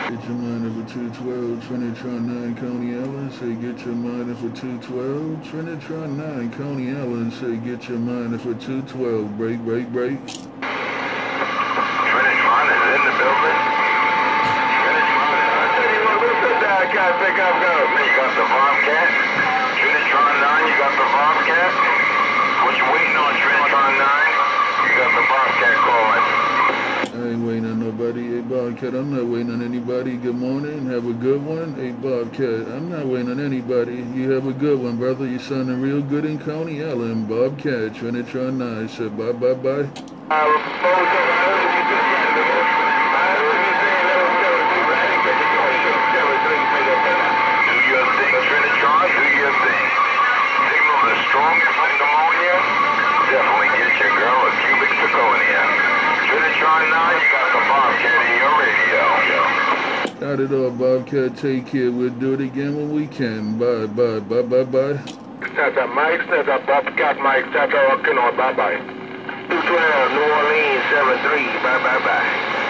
Get your mind for 212, Trinitron 9, Coney Island. Say get your mind for 212, Trinitron 9, Coney Island. Say get your mind for 212. Break, break, break. Trinitron is in the building. Trinitron, I tell you what, what's up there? I gotta pick up go. You got the Bobcat. Trinitron 9, you got the Bobcat. What you waiting on, Trinitron 9? You got the Bobcat calling. I ain't waiting on nobody. Hey, Bobcat, I'm not waiting on anybody. Good morning. Have a good one. Hey, Bobcat, I'm not waiting on anybody. You have a good one, brother. You're sounding real good in Coney Island. Bobcat, Trinitron 9. Said bye, bye, bye. Strongest pneumonia, definitely get your girl a cubic zirconia. Trinitron 9, you got the Bobcat in your radio. Got it all, Bobcat. Take care. We'll do it again when we can. Bye, bye, bye, bye, bye. Tata Mike, Tata Bobcat Mike, Tata Rockino, bye bye. 212, New Orleans, 73, bye, bye, bye.